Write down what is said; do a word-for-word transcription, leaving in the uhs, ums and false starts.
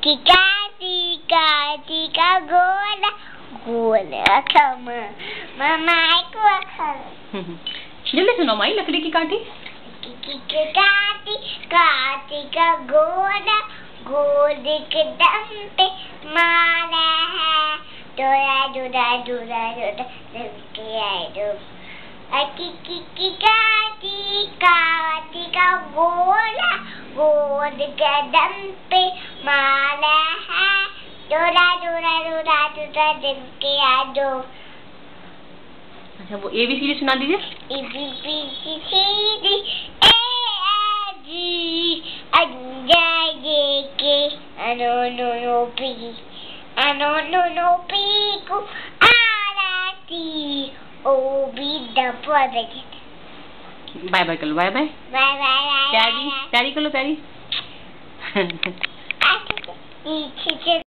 टीका टीका टीका गोला गोला खम मामा को खम। जल्दी सुनो माई, लकड़ी की काठी काटी काटी का गोला गोल के दम पे मारा है डोरा डोरा डोरा डोरा के आई दो अकी की की काटी काटी का गोला गोल के दम पे मारा है डोरा डोरा डोरा डोरा के आई दो। अच्छा, वो ए बी सी डी सुना दीजिए। A B C D A जी अंजा जे के अनो नो नो पी अनो नो नो पी को आराती ओ बी डब्बा बजे। बाय बाय कर लो, बाय बाय बाय बाय प्यारी प्यारी कर लो, प्यारी।